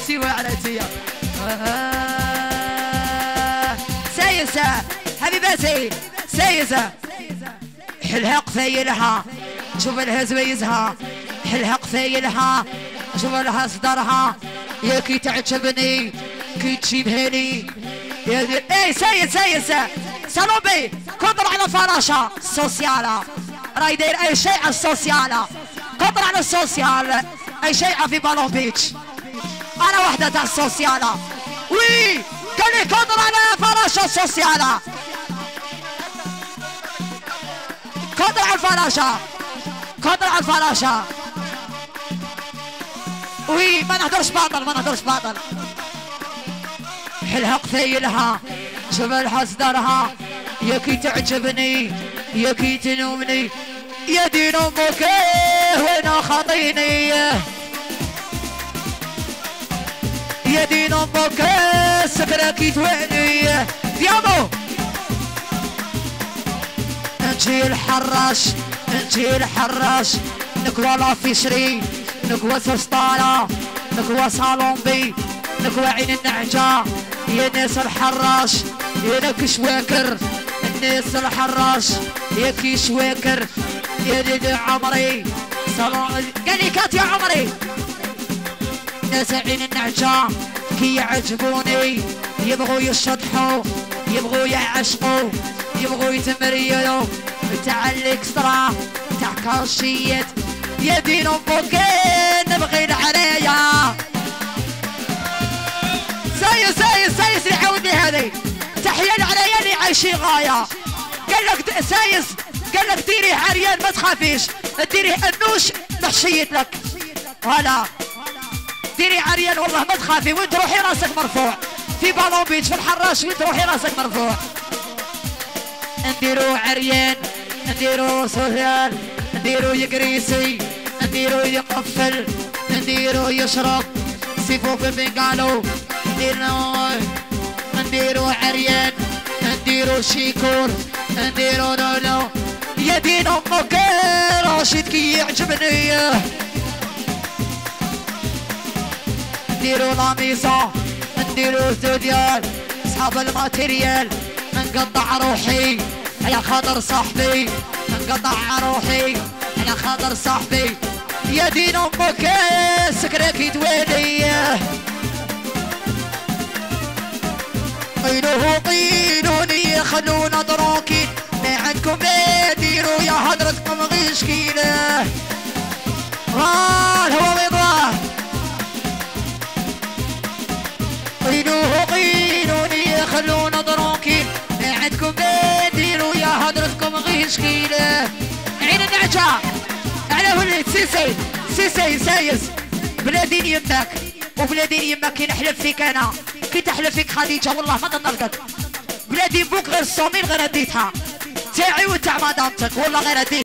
وعليتي وعليتي سايسة حبيباتي سايسة حلها قفايلها شوف لها زويزها حلها قفايلها شوف لها صدرها يا كي تعجبني كي تشبهني يا دي اي سايسة سلوبي قدر على فراشة سوسيالة راي داير اي شيء على السوسيالة قدر على السوسيال اي شيء في بالون بيتش انا وحده تاع السوسيالة وي قال لي قدر على فراشة سوسيالة قدر على الفراشة قدر على الفراشة وي ما نهدرش باطل ما نهدرش باطل حلها قفايلها شبالها صدرها يا كي تعجبني يا كي تنومني يا دين امك وين خاطيني يا دين امك سكرك تويني ديابو انتي الحراش انتي الحراش نكوى لافيشري نكوى سرسطالة نكوى صالونبي نكوى عين النعجة يا ناس الحراش يا نك شواكر الناس الحراش يا كي شواكر يا ديد عمري صالون قال لي كات يا عمري ناس عين النعجة كي يعجبوني يبغوا يشطحوا يبغوا يعشقوا يبغوا يتمريلوا تاع الاكسترا تاع كاشيات يا دين امك نبغي العرايا سايس اللي عاودني هذه تحية العرايا اللي عايشين غاية قال لك سايس قال لك ديري عريان ما تخافيش ديري انوش نحشيت لك هلا ديري عريان والله ما تخافي وانت روحي راسك مرفوع في بالون بيتش في الحراش وانت روحي راسك مرفوع نديرو عريان نديرو سوسيال نديرو يقريسي نديرو يقفل نديرو يشرب سيفو في البنقالو نديرو عريان نديرو شيكور نديرو نونو يا دين امك راشد كي يعجبني نديرو لاميزا نديرو زوديال اصحاب الماتيريال نقطع روحي على خاطر صاحبي نقطع روحي على خاطر صاحبي يا دين امك سكرك تويلي طينوه طينوني خلونا دروكي ما عندكم لا ديروا يا هدرتكم غير شكيله الهوا بيضاه طينوه طينوني خلونا دروكي ما عندكم لا ديروا يا هدرتكم غير شكيله عين النعجة على ولد سيسي سايس بلادين يمك وبلادين يمك كي نحلف فيك انا كي تحلف فيك خديجة والله ما تنرقك بلادي بوك غير الصومين غير اديتها تاعي وتاع مدامتك والله غير اديتها